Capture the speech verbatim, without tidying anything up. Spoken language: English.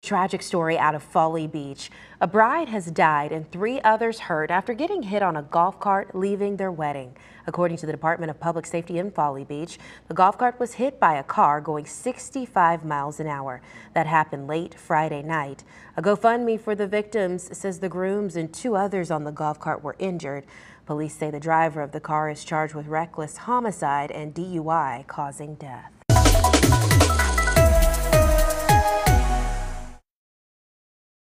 tragic story out of Folly Beach. A bride has died and three others hurt after getting hit on a golf cart leaving their wedding. According to the Department of Public Safety in Folly Beach, the golf cart was hit by a car going sixty-five miles an hour. That happened late Friday night. A GoFundMe for the victims says the grooms and two others on the golf cart were injured. Police say the driver of the car is charged with reckless homicide and D U I causing death.